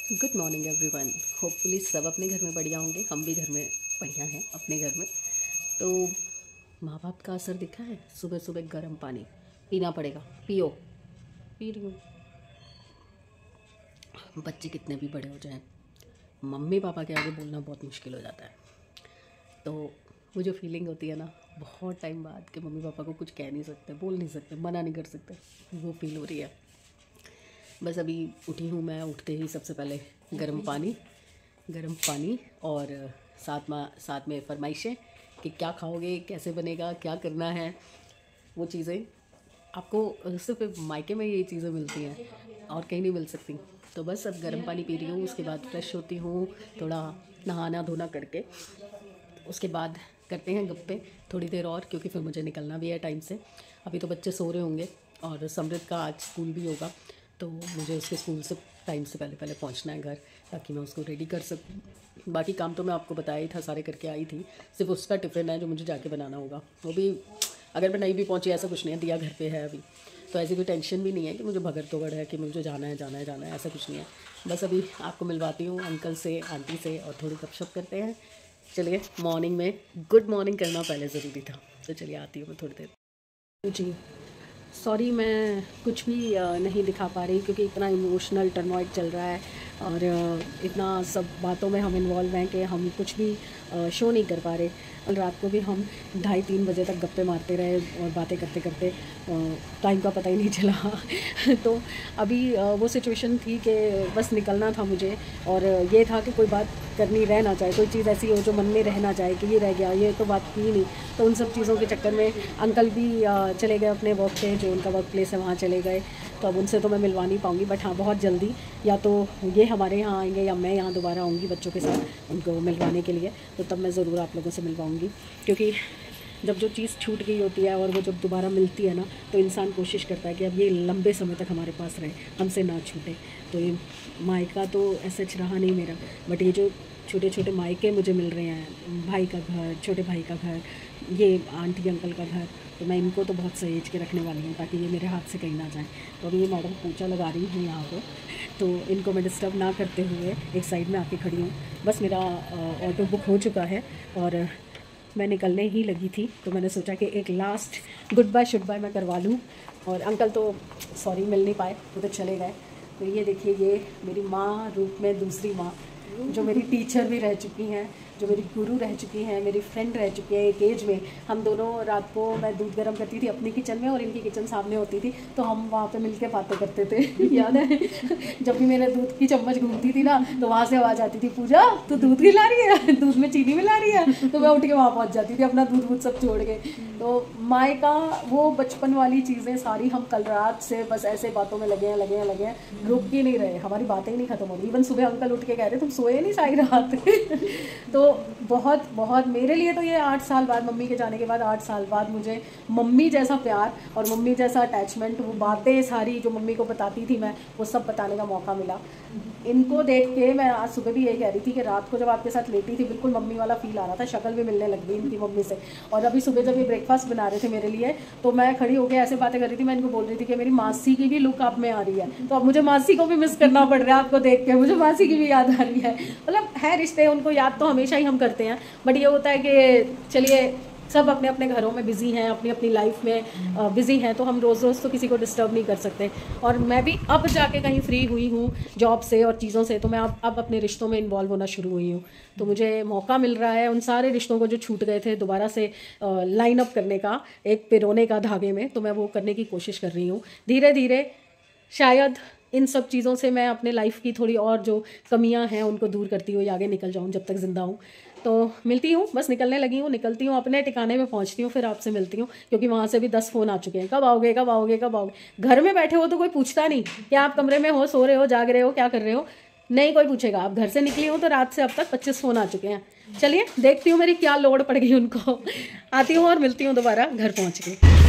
Good morning everyone. Hopefully सब अपने घर में बढ़िया होंगे, हम भी घर में बढ़िया हैं अपने घर में। तो माँ बाप का असर दिखा है। सुबह सुबह गर्म पानी पीना पड़ेगा, पियो, पी रही हूँ। बच्चे कितने भी बड़े हो जाएं, मम्मी पापा के आगे बोलना बहुत मुश्किल हो जाता है। तो वो जो फीलिंग होती है ना, बहुत टाइम बाद कि मम्मी पापा को कुछ कह नहीं सकते, बोल नहीं सकते, मना नहीं कर सकते, वो फील हो रही है। बस अभी उठी हूँ मैं। उठते ही सबसे पहले गर्म पानी और साथ में फरमाइशें कि क्या खाओगे, कैसे बनेगा, क्या करना है। वो चीज़ें आपको सिर्फ मायके में ये चीज़ें मिलती हैं और कहीं नहीं मिल सकती। तो बस अब गर्म पानी पी रही हूँ, उसके बाद फ्रेश होती हूँ, थोड़ा नहाना धोना करके उसके बाद करते हैं गप्पे थोड़ी देर और, क्योंकि फिर मुझे निकलना भी है टाइम से। अभी तो बच्चे सो रहे होंगे और समृद्ध का आज स्कूल भी होगा, तो मुझे उसके स्कूल से टाइम से पहले पहुंचना है घर, ताकि मैं उसको रेडी कर सकूं। बाकी काम तो मैं आपको बताया ही था, सारे करके आई थी। सिर्फ उसका टिफ़िन है जो मुझे जाके बनाना होगा। वो भी अगर मैं नहीं भी पहुंची, ऐसा कुछ नहीं है, दिया घर पे है अभी, तो ऐसी कोई टेंशन भी नहीं है कि मुझे भगड़ तोगड़ है कि मुझे जाना है, ऐसा कुछ नहीं है। बस अभी आपको मिलवाती हूँ अंकल से, आंटी से, और थोड़ी गपशप करते हैं। चलिए, मॉर्निंग में गुड मॉर्निंग करना पहले ज़रूरी था, तो चलिए आती हूँ मैं थोड़ी देर। जी सॉरी, मैं कुछ भी नहीं दिखा पा रही, क्योंकि इतना इमोशनल टर्मॉइल चल रहा है और इतना सब बातों में हम इन्वॉल्व हैं कि हम कुछ भी शो नहीं कर पा रहे। कल रात को भी हम 2:30-3 बजे तक गप्पे मारते रहे और बातें करते करते टाइम का पता ही नहीं चला। तो अभी वो सिचुएशन थी कि बस निकलना था मुझे, और ये था कि कोई बात करनी रह ना जाए, कोई चीज़ ऐसी हो जो मन में रह ना जाए कि ये रह गया, ये तो बात की नहीं। तो उन सब चीज़ों के चक्कर में अंकल भी चले गए अपने वर्क पे, जो उनका वर्क प्लेस है वहाँ चले गए। तो अब उनसे तो मैं मिलवा नहीं पाऊँगी, बट हाँ बहुत जल्दी या तो ये हमारे यहाँ आएंगे या मैं यहाँ दोबारा आऊँगी बच्चों के साथ उनको मिलवाने के लिए। तो तब मैं ज़रूर आप लोगों से मिलवाऊँगी, क्योंकि जब जो चीज़ छूट गई होती है और वो जब दोबारा मिलती है ना, तो इंसान कोशिश करता है कि अब ये लंबे समय तक हमारे पास रहे, हमसे ना छूटे। तो ये मायका तो ऐसा रहा नहीं मेरा, बट ये जो छोटे छोटे मायके मुझे मिल रहे हैं, भाई का घर, छोटे भाई का घर, ये आंटी अंकल का घर, तो मैं इनको तो बहुत सहेज के रखने वाली हूँ ताकि ये मेरे हाथ से कहीं ना जाए। तो अभी ये मैडम पोछा लगा रही हूँ यहाँ पे, तो इनको मैं डिस्टर्ब ना करते हुए एक साइड में आके खड़ी हूँ। बस मेरा ऑटो बुक हो चुका है और मैं निकलने ही लगी थी, तो मैंने सोचा कि एक लास्ट गुड बाय शुड बाय मैं करवा लूँ। और अंकल तो सॉरी मिल नहीं पाए, वो तो चले गए। तो ये देखिए, ये मेरी माँ रूप में दूसरी माँ, जो मेरी टीचर भी रह चुकी हैं, जो मेरी गुरु रह चुकी हैं, मेरी फ्रेंड रह चुकी है एक एज में। हम दोनों रात को मैं दूध गर्म करती थी अपनी किचन में और इनकी किचन सामने होती थी, तो हम वहाँ पे मिलके बातें करते थे। याद है जब भी मेरे दूध की चम्मच घूमती थी ना, तो वहाँ से आवाज़ आती थी, पूजा तू दूध खिला रही है, दूध में चीनी मिला रही है। तो मैं उठ के वहाँ पहुँच जाती थी अपना दूध सब छोड़ के। तो माँ का वो बचपन वाली चीज़ें सारी हम कल रात से बस ऐसे बातों में लगे हैं, रुक ही नहीं रहे, हमारी बातें ही नहीं खत्म हो रही। इवन सुबह अंकल उठ के कह रहे तुम सोए नहीं सारी रात। तो बहुत मेरे लिए तो ये 8 साल बाद, मम्मी के जाने के बाद 8 साल बाद, मुझे मम्मी जैसा प्यार और मम्मी जैसा अटैचमेंट, वो बातें सारी जो मम्मी को बताती थी मैं, वो सब बताने का मौका मिला। इनको देख के मैं आज सुबह भी यही कह रही थी कि रात को जब आपके साथ लेटी थी, बिल्कुल मम्मी वाला फील आ रहा था, शक्ल भी मिलने लग गई इनकी मम्मी से। और अभी सुबह जब ये ब्रेकफास्ट बना रहे थे मेरे लिए, तो मैं खड़ी होकर ऐसे बातें कर रही थी, मैं इनको बोल रही थी कि मेरी मासी की भी लुक आप में आ रही है। तो अब मुझे मासी को भी मिस करना पड़ रहा है आपको देख के, मुझे मासी की भी याद आ रही है। मतलब है रिश्ते, उनको याद तो हमेशा ही हम करते हैं, बट ये होता है कि चलिए सब अपने अपने घरों में बिज़ी हैं, अपनी अपनी लाइफ में बिज़ी हैं, तो हम रोज़ रोज़ तो किसी को डिस्टर्ब नहीं कर सकते। और मैं भी अब जाके कहीं फ्री हुई हूँ जॉब से और चीज़ों से, तो मैं अब अपने रिश्तों में इन्वॉल्व होना शुरू हुई हूँ। तो मुझे मौका मिल रहा है उन सारे रिश्तों को जो छूट गए थे दोबारा से लाइन अप करने का, एक पिरोने का धागे में, तो मैं वो करने की कोशिश कर रही हूँ धीरे धीरे। शायद इन सब चीज़ों से मैं अपने लाइफ की थोड़ी और जो कमियां हैं उनको दूर करती हुई आगे निकल जाऊं जब तक ज़िंदा हूं। तो मिलती हूँ, बस निकलने लगी हूँ, निकलती हूँ, अपने ठिकाने में पहुँचती हूँ, फिर आपसे मिलती हूँ, क्योंकि वहाँ से भी 10 फ़ोन आ चुके हैं, कब आओगे कब आओगे कब आओगे। घर में बैठे हो तो कोई पूछता नहीं कि आप कमरे में हो, सो रहे हो, जाग रहे हो, क्या कर रहे हो, नहीं कोई पूछेगा। आप घर से निकली हो तो रात से अब तक 25 फ़ोन आ चुके हैं। चलिए देखती हूँ मेरी क्या लोड पड़ गई उनको। आती हूँ और मिलती हूँ दोबारा घर पहुँच के।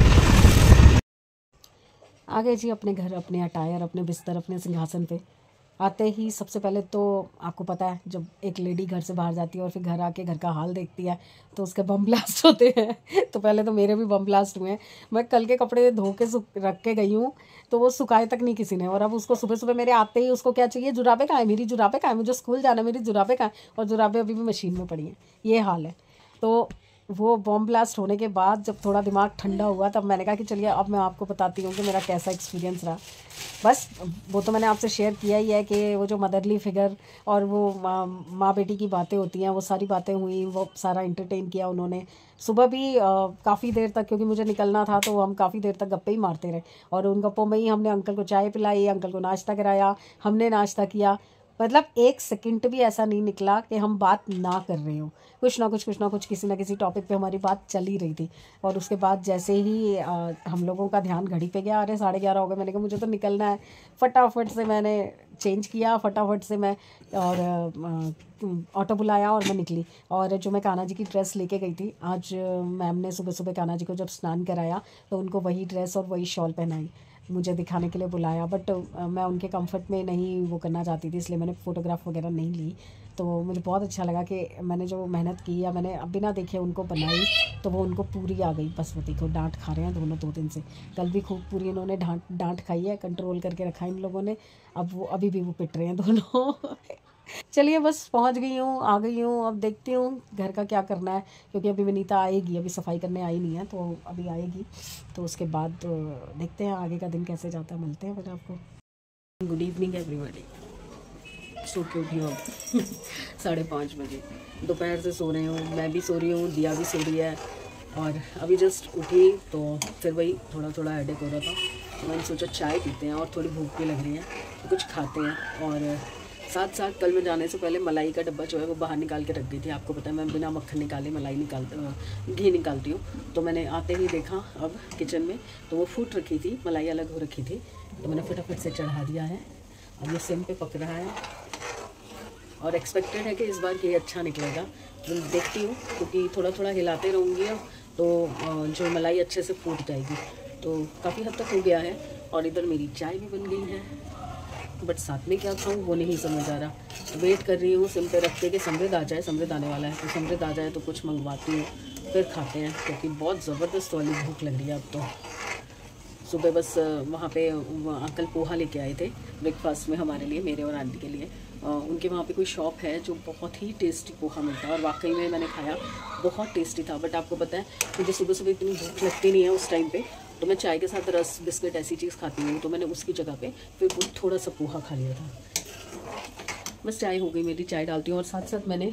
आ गए जी अपने घर, अपने अटायर, अपने बिस्तर, अपने सिंहासन पे। आते ही सबसे पहले तो आपको पता है जब एक लेडी घर से बाहर जाती है और फिर घर आके घर का हाल देखती है तो उसके बम ब्लास्ट होते हैं। तो पहले तो मेरे भी बम ब्लास्ट हुए हैं। मैं कल के कपड़े धो के रख के गई हूँ तो वो सुखाए तक नहीं किसी ने, और अब उसको सुबह सुबह मेरे आते ही उसको क्या चाहिए, जुराबे कहाँ है, मेरी जुराबे कहाँ है, मुझे स्कूल जाना, मेरी जुराबे कहाँ है, और जुराबे अभी भी मशीन में पड़ी हैं। ये हाल है। तो वो बॉम्ब ब्लास्ट होने के बाद जब थोड़ा दिमाग ठंडा हुआ तब मैंने कहा कि चलिए अब मैं आपको बताती हूँ कि मेरा कैसा एक्सपीरियंस रहा। बस वो तो मैंने आपसे शेयर किया ही है कि वो जो मदरली फिगर और वो माँ बेटी की बातें होती हैं, वो सारी बातें हुई, वो सारा एंटरटेन किया उन्होंने। सुबह भी काफ़ी देर तक, क्योंकि मुझे निकलना था तो हम काफ़ी देर तक गप्पे ही मारते रहे, और उन गप्पों में ही हमने अंकल को चाय पिलाई, अंकल को नाश्ता कराया, हमने नाश्ता किया। मतलब एक सेकंड भी ऐसा नहीं निकला कि हम बात ना कर रहे हो, कुछ ना कुछ किसी ना किसी टॉपिक पे हमारी बात चल ही रही थी। और उसके बाद जैसे ही हम लोगों का ध्यान घड़ी पे गया, अरे 11:30 हो गए, मैंने कहा मुझे तो निकलना है। फटाफट से मैंने चेंज किया, फटाफट से मैं और ऑटो बुलाया और मैं निकली। और जो मैं कान्हा जी की ड्रेस लेके गई थी, आज मैम ने सुबह सुबह कान्हा जी को जब स्नान कराया तो उनको वही ड्रेस और वही शॉल पहनाई, मुझे दिखाने के लिए बुलाया। बट मैं उनके कंफर्ट में नहीं वो करना चाहती थी, इसलिए मैंने फ़ोटोग्राफ वगैरह नहीं ली। तो मुझे बहुत अच्छा लगा कि मैंने जो मेहनत की या मैंने बिना देखे उनको बनाई तो वो उनको पूरी आ गई। बस वो देखो डांट खा रहे हैं दोनों 2 दिन से, कल भी खूब पूरी इन्होंने डांट खाई है, कंट्रोल करके रखा है इन लोगों ने। अब वो अभी भी वो पिट रहे हैं दोनों। चलिए बस पहुंच गई हूँ, आ गई हूँ, अब देखती हूँ घर का क्या करना है, क्योंकि अभी विनीता आएगी, अभी सफाई करने आई नहीं है तो अभी आएगी। तो उसके बाद देखते हैं आगे का दिन कैसे जाता है, मिलते हैं फिर आपको। Good evening everybody. सो के उठी हूँ अब 5:30 बजे, दोपहर से सो रहे हूँ, मैं भी सो रही हूँ, दिया भी सो रही है, और अभी जस्ट उठी तो फिर वही थोड़ा थोड़ा हेडेक हो रहा था, तो मैंने सोचा चाय पीते हैं और थोड़ी भूख भी लग रही है तो कुछ खाते हैं। और साथ साथ कल मैं जाने से पहले मलाई का डब्बा जो है वो बाहर निकाल के रख दी थी। आपको पता है मैं बिना मक्खन निकाले मलाई घी निकालती हूँ। तो मैंने आते ही देखा अब किचन में तो वो फूट रखी थी, मलाई अलग हो रखी थी, तो मैंने फटाफट से चढ़ा दिया है। अब ये सिम पे पक रहा है और एक्सपेक्टेड है कि इस बार ये अच्छा निकलेगा। तो देखती हूँ, क्योंकि थोड़ा थोड़ा हिलाते रहूँगी तो जो मलाई अच्छे से फूट जाएगी। तो काफ़ी हद तक हो गया है, और इधर मेरी चाय भी बन गई है, बट साथ में क्या खाऊँ वो नहीं समझ आ रहा। वेट कर रही हूँ सिम पे रख के कि समृद्ध आ जाए, समृद्ध आने वाला है, तो समृद्ध आ जाए तो कुछ मंगवाती हूँ फिर खाते हैं, क्योंकि बहुत ज़बरदस्त वाली भूख लग रही है अब तो। सुबह बस वहाँ पे अंकल पोहा लेके आए थे ब्रेकफास्ट में हमारे लिए, मेरे और आंटी के लिए। उनके वहाँ पे कोई शॉप है जो बहुत ही टेस्टी पोहा मिलता है, और वाकई में मैंने खाया, बहुत टेस्टी था। बट आपको पता है मुझे सुबह सुबह इतनी भूख लगती नहीं है उस टाइम पे, तो मैं चाय के साथ रस बिस्किट ऐसी चीज़ खाती हूँ, तो मैंने उसकी जगह पे फिर थोड़ा सा पोहा खा लिया था। बस चाय हो गई मेरी, चाय डालती हूँ, और साथ साथ मैंने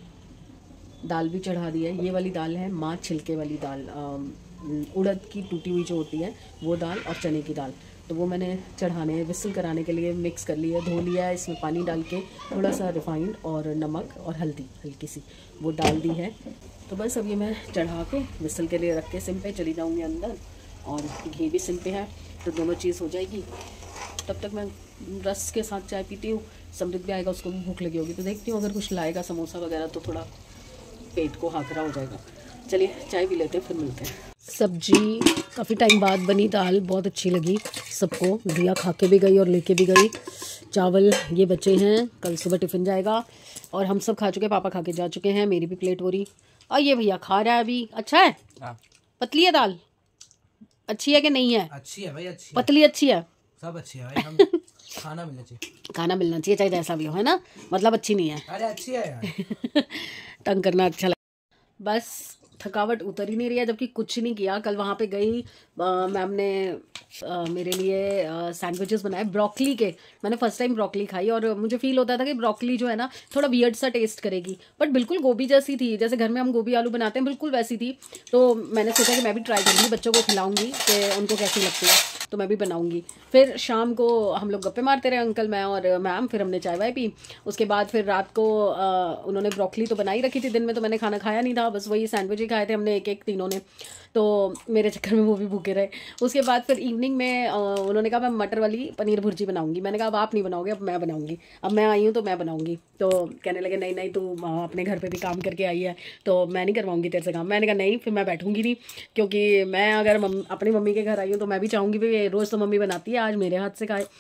दाल भी चढ़ा दी है। ये वाली दाल है माँ छिलके वाली दाल, उड़द की टूटी हुई जो होती है वो दाल, और चने की दाल, तो वो मैंने चढ़ाने विसल कराने के लिए मिक्स कर लिया, धो लिया है, इसमें पानी डाल के थोड़ा सा रिफाइंड और नमक और हल्दी हल्की सी वो डाल दी है। तो बस अब ये मैं चढ़ा के विसल के लिए रख के सिम पे चली जाऊँगी अंदर, और घी भी सिम पे है तो दोनों चीज़ हो जाएगी। तब तक मैं रस के साथ चाय पीती हूँ, समृद्ध भी आएगा, उसको भी भूख लगी होगी, तो देखती हूँ अगर कुछ लाएगा समोसा वगैरह तो थोड़ा पेट को हाथरा हो जाएगा। चलिए चाय पी लेते हैं, फिर मिलते हैं। सब्जी काफ़ी टाइम बाद बनी, दाल बहुत अच्छी लगी सबको, दिया खा के भी गई और लेके भी गई। चावल ये बचे हैं, कल सुबह टिफ़िन जाएगा, और हम सब खा चुके, पापा खा के जा चुके हैं, मेरी भी प्लेट हो रही। और ये भैया खा रहा है अभी। अच्छा है, पतली है दाल, अच्छी है कि नहीं है? अच्छी है भाई, अच्छी पतली अच्छी है, सब अच्छी है भाई। हम खाना मिलना चाहिए, खाना मिलना चाहिए चाहे जैसा भी हो, है ना, मतलब अच्छी नहीं है, अरे अच्छी है यार। तंग करना अच्छा लगा। बस थकावट उतर ही नहीं रही है, जबकि कुछ नहीं किया। कल वहाँ पे गई, मैम ने मेरे लिए सैंडविचेस बनाए ब्रोकली के। मैंने फर्स्ट टाइम ब्रोकली खाई, और मुझे फील होता था कि ब्रोकली जो है ना थोड़ा वियर्ड सा टेस्ट करेगी, बट बिल्कुल गोभी जैसी थी, जैसे घर में हम गोभी आलू बनाते हैं बिल्कुल वैसी थी। तो मैंने सोचा कि मैं भी ट्राई करूँगी, बच्चों को खिलाऊँगी कि उनको कैसी लगती है, तो मैं भी बनाऊँगी। फिर शाम को हम लोग गप्पे मारते रहे अंकल, मैं और मैम, फिर हमने चाय वाय पी। उसके बाद फिर रात को उन्होंने ब्रोकली तो बनाई रखी थी, दिन में तो मैंने खाना खाया नहीं था, बस वही सैंडविच ही खाए थे हमने एक एक तीनों ने, तो मेरे चक्कर में वो भी भूखे रहे। उसके बाद फिर इवनिंग में उन्होंने कहा मैं मटर वाली पनीर भुर्जी बनाऊंगी। मैंने कहा अब आप नहीं बनाओगे, अब मैं बनाऊंगी, अब मैं आई हूँ तो मैं बनाऊंगी। तो कहने लगे नहीं नहीं, तू अपने घर पे भी काम करके आई है तो मैं नहीं करवाऊंगी तेरे से काम। मैंने कहा नहीं, फिर मैं बैठूंगी नहीं, क्योंकि मैं अगर अपनी मम्मी के घर आई हूँ तो मैं भी चाहूँगी भाई रोज़ तो मम्मी बनाती है, आज मेरे हाथ से खाए।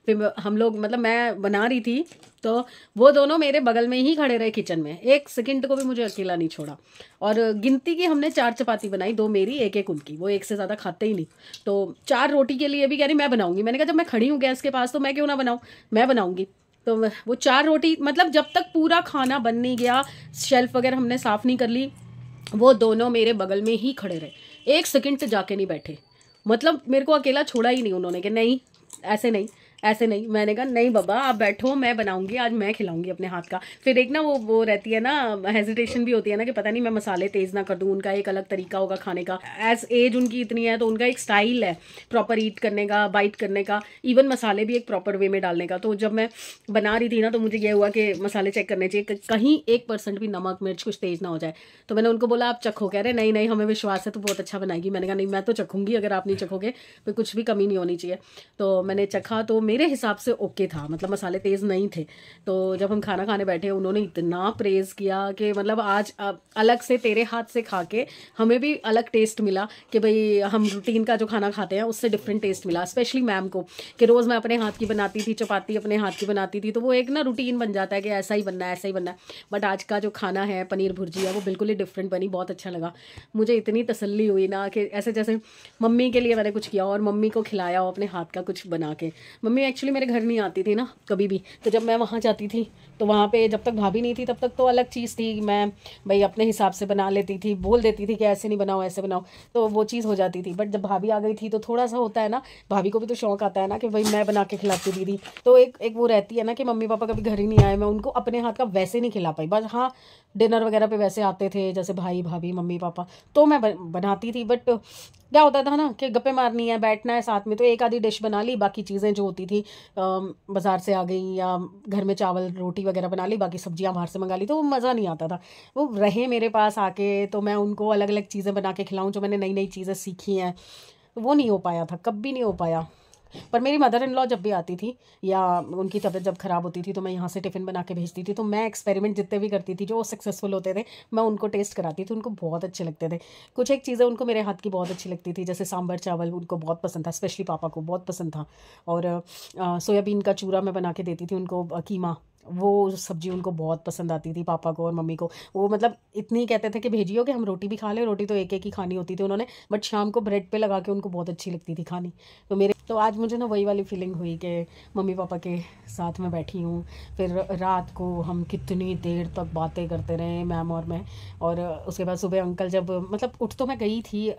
फिर हम लोग मतलब मैं बना रही थी तो वो दोनों मेरे बगल में ही खड़े रहे किचन में, एक सेकंड को भी मुझे अकेला नहीं छोड़ा। और गिनती की हमने 4 चपाती बनाई, 2 मेरी एक एक उनकी, वो एक से ज़्यादा खाते ही नहीं। तो 4 रोटी के लिए भी कह रही मैं बनाऊंगी, मैंने कहा जब मैं खड़ी हूँ गैस के पास तो मैं क्यों ना बनाऊँ, मैं बनाऊंगी। तो वो 4 रोटी मतलब जब तक पूरा खाना बन नहीं गया, शेल्फ वगैरह हमने साफ़ नहीं कर ली, वो दोनों मेरे बगल में ही खड़े रहे, एक सेकंड से जाके नहीं बैठे। मतलब मेरे को अकेला छोड़ा ही नहीं उन्होंने कि नहीं ऐसे नहीं ऐसे नहीं। मैंने कहा नहीं बाबा आप बैठो, मैं बनाऊंगी, आज मैं खिलाऊंगी अपने हाथ का। फिर एक ना वो रहती है ना, हेजिटेशन भी होती है ना कि पता नहीं मैं मसाले तेज़ ना कर दूं, उनका एक अलग तरीका होगा खाने का, एज एज उनकी इतनी है तो उनका एक स्टाइल है प्रॉपर ईट करने का, बाइट करने का, इवन मसाले भी एक प्रॉपर वे में डालने का। तो जब मैं बना रही थी ना तो मुझे ये हुआ कि मसाले चेक करने चाहिए कहीं 1% भी नमक मिर्च कुछ तेज़ ना हो जाए। तो मैंने उनको बोला आप चखो, कह रहे नहीं नहीं हमें विश्वास है तो बहुत अच्छा बनाएगी। मैंने कहा नहीं मैं तो चखूंगी, अगर आप नहीं चखोगे तो कुछ भी कमी नहीं होनी चाहिए। तो मैंने चखा तो मेरे हिसाब से ओके था, मतलब मसाले तेज़ नहीं थे। तो जब हम खाना खाने बैठे उन्होंने इतना प्रेज़ किया कि मतलब आज अलग से तेरे हाथ से खा के हमें भी अलग टेस्ट मिला कि भाई हम रूटीन का जो खाना खाते हैं उससे डिफरेंट टेस्ट मिला। स्पेशली मैम को कि रोज़ मैं अपने हाथ की बनाती थी, चपाती अपने हाथ की बनाती थी, तो वो एक ना रूटीन बन जाता है कि ऐसा ही बनना है ऐसा ही बनना है। बट आज का जो खाना है पनीर भुर्जी है वो बिल्कुल ही डिफरेंट बनी, बहुत अच्छा लगा मुझे। इतनी तसल्ली हुई ना कि ऐसे जैसे मम्मी के लिए मैंने कुछ किया और मम्मी को खिलाया हो अपने हाथ का कुछ बना के। मम्मी एक्चुअली मेरे घर नहीं आती थी ना कभी भी, तो जब मैं वहाँ जाती थी तो वहाँ पे जब तक भाभी नहीं थी तब तक तो अलग चीज़ थी, मैं भाई अपने हिसाब से बना लेती थी, बोल देती थी कि ऐसे नहीं बनाओ ऐसे बनाओ, तो वो चीज़ हो जाती थी। बट जब भाभी आ गई थी तो थोड़ा सा होता है ना, भाभी को भी तो शौक आता है ना कि भाई मैं बना के खिलाती दीदी, तो एक वो रहती है ना कि मम्मी पापा कभी घर ही नहीं आए, मैं उनको अपने हाथ का वैसे नहीं खिला पाई। बस हाँ डिनर वगैरह पे वैसे आते थे जैसे भाई भाभी मम्मी पापा, तो मैं बनाती थी। बट क्या होता था ना कि गप्पे मारनी है, बैठना है साथ में, तो एक आधी डिश बना ली, बाकी चीज़ें जो होती थी बाज़ार से आ गई या घर में चावल रोटी वगैरह बना ली, बाकी सब्जियां बाहर से मंगा ली, तो वो मज़ा नहीं आता था। वो रहे मेरे पास आके तो मैं उनको अलग अलग चीज़ें बना के खिलाऊं, जो मैंने नई नई चीज़ें सीखी हैं, वो नहीं हो पाया था, कभी नहीं हो पाया। पर मेरी मदर इन लॉ जब भी आती थी या उनकी तबीयत जब ख़राब होती थी तो मैं यहाँ से टिफ़िन बना के भेजती थी, तो मैं एक्सपेरिमेंट जितने भी करती थी जो सक्सेसफुल होते थे मैं उनको टेस्ट कराती थी, उनको बहुत अच्छे लगते थे। कुछ एक चीज़ें उनको मेरे हाथ की बहुत अच्छी लगती थी, जैसे सांभर चावल उनको बहुत पसंद था, स्पेशली पापा को बहुत पसंद था। और सोयाबीन का चूरा मैं बना के देती थी उनको, कीमा, वो सब्जी उनको बहुत पसंद आती थी पापा को और मम्मी को। वो मतलब इतनी कहते थे कि भेजियो कि हम रोटी भी खा लें, रोटी तो एक एक ही खानी होती थी उन्होंने, बट शाम को ब्रेड पे लगा के उनको बहुत अच्छी लगती थी खानी। तो आज मुझे ना वही वाली फीलिंग हुई कि मम्मी पापा के साथ में बैठी हूँ। फिर रात को हम कितनी देर तक बातें करते रहे मैम और मैं। और उसके बाद सुबह अंकल जब मतलब उठ तो मैं गई थी,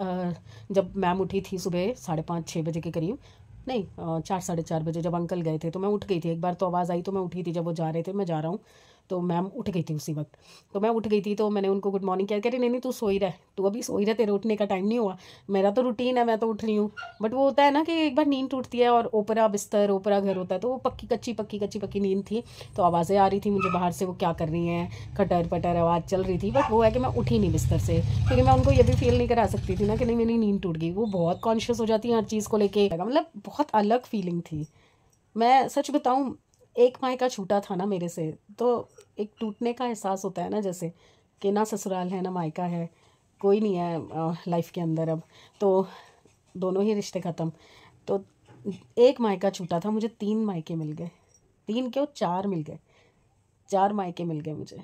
जब मैम उठी थी सुबह 5:30-6 बजे के करीब, नहीं 4-4:30 बजे जब अंकल गए थे तो मैं उठ गई थी। एक बार तो आवाज़ आई तो मैं उठी थी, जब वो जा रहे थे मैं जा रहा हूँ, तो मैम उठ गई थी उसी वक्त। तो मैं उठ गई थी तो मैंने उनको गुड मॉर्निंग किया, कह रही नहीं नहीं तू सोई रह, तू अभी सोई रह, तेरे उठने का टाइम नहीं हुआ, मेरा तो रूटीन है मैं तो उठ रही हूँ। बट वो होता है ना कि एक बार नींद टूटती है और ओपरा बिस्तर ओपरा घर होता है, तो वो पक्की नींद थी, तो आवाज़ें आ रही थी मुझे बाहर से, वो क्या कर रही हैं, खटर पटर आवाज़ चल रही थी। बट वो है कि मैं उठी नहीं बिस्तर से, क्योंकि मैं उनको ये भी फील नहीं करा सकती थी ना कि नहीं मेरी नींद टूट गई। वो बहुत कॉन्शियस हो जाती है हर चीज़ को लेके, मतलब बहुत अलग फीलिंग थी। मैं सच बताऊं, एक मायका छूटा था ना मेरे से, तो एक टूटने का एहसास होता है ना, जैसे कि ना ससुराल है ना मायका है, कोई नहीं है लाइफ के अंदर अब, तो दोनों ही रिश्ते ख़त्म। तो एक मायका छूटा था, मुझे 3 मायके मिल गए, 3 क्यों 4 मिल गए, 4 मायके मिल गए मुझे।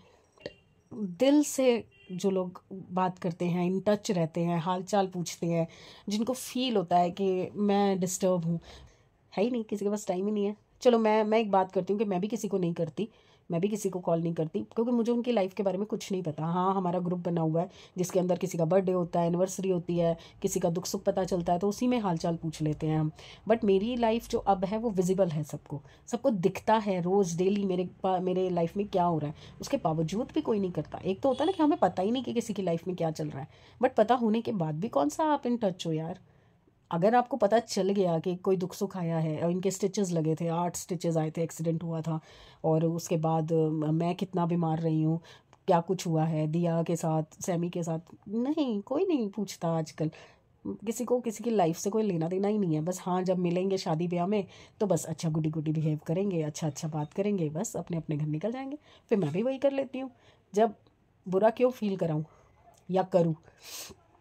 दिल से जो लोग बात करते हैं, इन टच रहते हैं, हाल चाल पूछते हैं, जिनको फील होता है कि मैं डिस्टर्ब हूँ, है ही नहीं किसी के पास टाइम ही नहीं है। चलो मैं एक बात करती हूँ कि मैं भी किसी को नहीं करती, मैं भी किसी को कॉल नहीं करती, क्योंकि मुझे उनकी लाइफ के बारे में कुछ नहीं पता। हाँ हमारा ग्रुप बना हुआ है जिसके अंदर किसी का बर्थडे होता है, एनिवर्सरी होती है, किसी का दुख सुख पता चलता है, तो उसी में हालचाल पूछ लेते हैं हम। बट मेरी लाइफ जो अब है वो विजिबल है, सबको सबको दिखता है रोज़ डेली मेरे लाइफ में क्या हो रहा है, उसके बावजूद भी कोई नहीं करता। एक तो होता है ना कि हमें पता ही नहीं कि किसी की लाइफ में क्या चल रहा है, बट पता होने के बाद भी कौन सा आप इन टच हो यार। अगर आपको पता चल गया कि कोई दुख सुख आया है, और इनके स्टिचेस लगे थे, 8 स्टिचेस आए थे, एक्सीडेंट हुआ था, और उसके बाद मैं कितना बीमार रही हूँ, क्या कुछ हुआ है दिया के साथ, सैमी के साथ, नहीं कोई नहीं पूछता आजकल। किसी को किसी की लाइफ से कोई लेना देना ही नहीं है। बस हाँ जब मिलेंगे शादी ब्याह में तो बस अच्छा गुडी गुडी बिहेव करेंगे, अच्छा अच्छा बात करेंगे, बस अपने अपने घर निकल जाएंगे। फिर मैं भी वही कर लेती हूँ, जब बुरा क्यों फील कराऊँ या करूँ।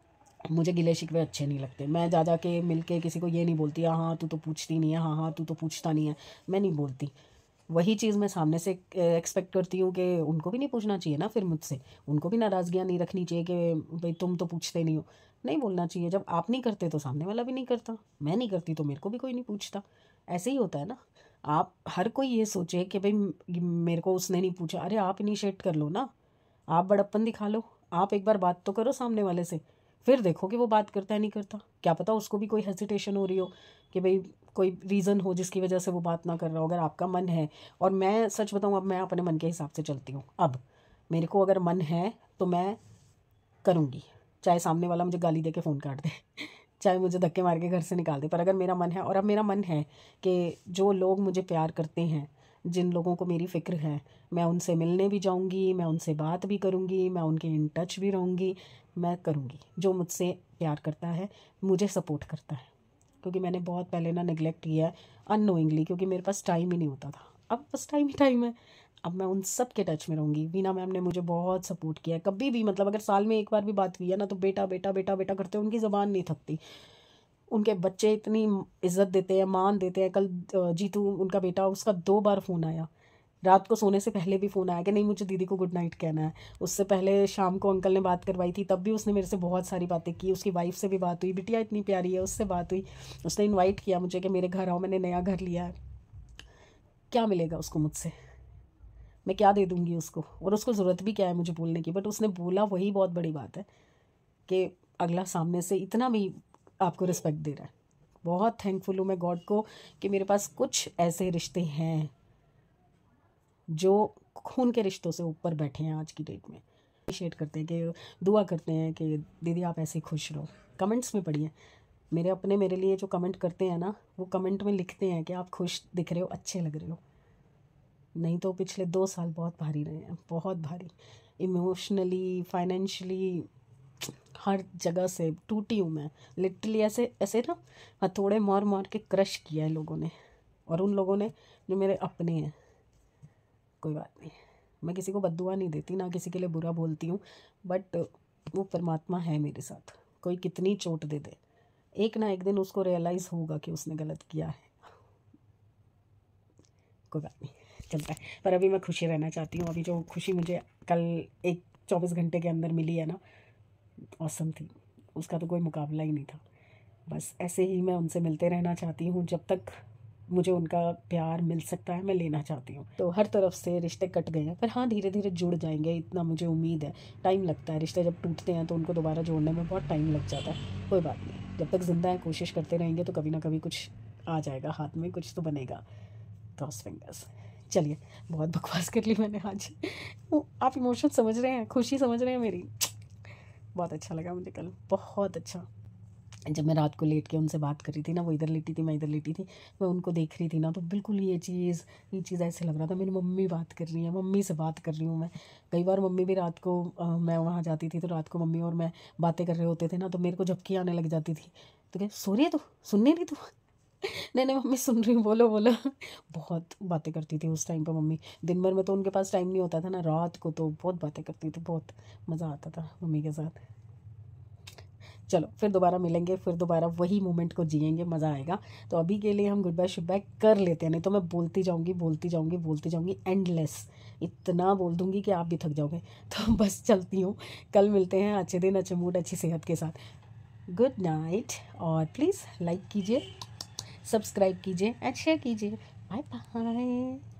मुझे गिले शिकवे अच्छे नहीं लगते। मैं जा जा के मिल के किसी को ये नहीं बोलती हाँ हाँ तू तो पूछती नहीं है, हाँ हाँ तू तो पूछता नहीं है, मैं नहीं बोलती। वही चीज़ मैं सामने से एक्सपेक्ट करती हूँ कि उनको भी नहीं पूछना चाहिए ना फिर मुझसे, उनको भी नाराज़गियाँ नहीं रखनी चाहिए कि भाई तुम तो पूछते नहीं हो। नहीं बोलना चाहिए, जब आप नहीं करते तो सामने वाला भी नहीं करता, मैं नहीं करती तो मेरे को भी कोई नहीं पूछता। ऐसे ही होता है ना। आप हर कोई ये सोचे कि भाई मेरे को उसने नहीं पूछा, अरे आप इनिशिएट कर लो ना, आप बड़प्पन दिखा लो, आप एक बार बात तो करो सामने वाले से, फिर देखो कि वो बात करता है नहीं करता। क्या पता उसको भी कोई हेजिटेशन हो रही हो कि भाई कोई रीज़न हो जिसकी वजह से वो बात ना कर रहा हो। अगर आपका मन है, और मैं सच बताऊँ अब मैं अपने मन के हिसाब से चलती हूँ। अब मेरे को अगर मन है तो मैं करूँगी, चाहे सामने वाला मुझे गाली दे के फ़ोन काट दे चाहे मुझे धक्के मार के घर से निकाल दे, पर अगर मेरा मन है, और अब मेरा मन है कि जो लोग मुझे प्यार करते हैं, जिन लोगों को मेरी फ़िक्र है, मैं उनसे मिलने भी जाऊंगी, मैं उनसे बात भी करूंगी, मैं उनके इन टच भी रहूंगी, मैं करूंगी। जो मुझसे प्यार करता है, मुझे सपोर्ट करता है, क्योंकि मैंने बहुत पहले ना नेगलेक्ट किया है अननोइंगली, क्योंकि मेरे पास टाइम ही नहीं होता था। अब बस टाइम ही टाइम है। अब मैं उन सब के टच में रहूँगी। वीना मैम ने मुझे बहुत सपोर्ट किया है, कभी भी मतलब अगर साल में एक बार भी बात हुई है ना तो बेटा बेटा बेटा बेटा करते उनकी ज़बान नहीं थकती। उनके बच्चे इतनी इज्जत देते हैं, मान देते हैं। कल जीतू उनका बेटा, उसका 2 बार फ़ोन आया, रात को सोने से पहले भी फ़ोन आया कि नहीं मुझे दीदी को गुड नाइट कहना है। उससे पहले शाम को अंकल ने बात करवाई थी, तब भी उसने मेरे से बहुत सारी बातें की। उसकी वाइफ से भी बात हुई, बिटिया इतनी प्यारी है, उससे बात हुई। उसने इनवाइट किया मुझे कि मेरे घर आओ, मैंने नया घर लिया है। क्या मिलेगा उसको मुझसे, मैं क्या दे दूँगी उसको, और उसको ज़रूरत भी क्या है मुझे बोलने की। बट उसने बोला, वही बहुत बड़ी बात है कि अगला सामने से इतना भी आपको रिस्पेक्ट दे रहा है। बहुत थैंकफुल हूँ मैं गॉड को कि मेरे पास कुछ ऐसे रिश्ते हैं जो खून के रिश्तों से ऊपर बैठे हैं आज की डेट में। अप्रिशिएट करते हैं कि दुआ करते हैं कि दीदी आप ऐसे ही खुश रहो। कमेंट्स में पढ़िए, मेरे अपने मेरे लिए जो कमेंट करते हैं ना, वो कमेंट में लिखते हैं कि आप खुश दिख रहे हो, अच्छे लग रहे हो। नहीं तो पिछले 2 साल बहुत भारी रहे हैं, बहुत भारी। इमोशनली, फाइनेंशियली, हर जगह से टूटी हूँ मैं। लिटरली ऐसे ऐसे ना हथौड़े मार मार के क्रश किया है लोगों ने, और उन लोगों ने जो मेरे अपने हैं। कोई बात नहीं, मैं किसी को बद्दुआ नहीं देती, ना किसी के लिए बुरा बोलती हूँ, बट वो परमात्मा है मेरे साथ। कोई कितनी चोट दे दे, एक ना एक दिन उसको रियलाइज़ होगा कि उसने गलत किया है। कोई बात नहीं, चलता है। पर अभी मैं खुशी रहना चाहती हूँ। अभी जो खुशी मुझे कल एक 24 घंटे के अंदर मिली है ना, औसम थी, उसका तो कोई मुकाबला ही नहीं था। बस ऐसे ही मैं उनसे मिलते रहना चाहती हूँ, जब तक मुझे उनका प्यार मिल सकता है मैं लेना चाहती हूँ। तो हर तरफ से रिश्ते कट गए हैं, पर हाँ धीरे धीरे जुड़ जाएंगे, इतना मुझे उम्मीद है। टाइम लगता है, रिश्ते जब टूटते हैं तो उनको दोबारा जोड़ने में बहुत टाइम लग जाता है। कोई बात नहीं, जब तक ज़िंदा है कोशिश करते रहेंगे तो कभी ना कभी कुछ आ जाएगा हाथ में, कुछ तो बनेगा। Cross fingers. चलिए, बहुत बकवास कर ली मैंने आज। आप इमोशन समझ रहे हैं, खुशी समझ रहे हैं मेरी। बहुत अच्छा लगा मुझे कल, बहुत अच्छा। जब मैं रात को लेट के उनसे बात कर रही थी ना, वो इधर लेटी थी मैं इधर लेटी थी, मैं उनको देख रही थी ना, तो बिल्कुल ये चीज़ ऐसे लग रहा था मेरी मम्मी बात कर रही है, मम्मी से बात कर रही हूँ मैं। कई बार मम्मी भी रात को मैं वहाँ जाती थी तो रात को मम्मी और मैं बातें कर रहे होते थे ना, तो मेरे को झपकी आने लग जाती थी। तो क्या सो रही है तू, सुनने नहीं तू? नहीं नहीं मम्मी सुन रही हूँ, बोलो बोलो। बहुत बातें करती थी उस टाइम पर मम्मी। दिन भर में तो उनके पास टाइम नहीं होता था ना, रात को तो बहुत बातें करती थी, बहुत मज़ा आता था मम्मी के साथ। चलो फिर दोबारा मिलेंगे, फिर दोबारा वही मोमेंट को जिएंगे, मज़ा आएगा। तो अभी के लिए हम गुड बाय शुड बाय कर लेते हैं, नहीं तो मैं बोलती जाऊँगी बोलती जाऊँगी बोलती जाऊँगी एंडलेस। इतना बोल दूँगी कि आप भी थक जाओगे। तो बस चलती हूँ, कल मिलते हैं अच्छे दिन, अच्छे मूड, अच्छी सेहत के साथ। गुड नाइट, और प्लीज़ लाइक कीजिए, सब्सक्राइब कीजिए एंड शेयर कीजिए। Bye bye.